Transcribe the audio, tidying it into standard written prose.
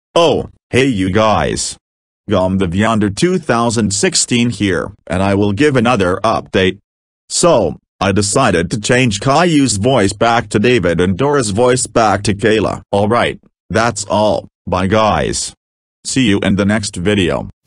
Oh, hey you guys. GomTheVyonder 2016 here, and I will give another update. So, I decided to change Caillou's voice back to David and Dora's voice back to Kayla. Alright, that's all, bye guys. See you in the next video.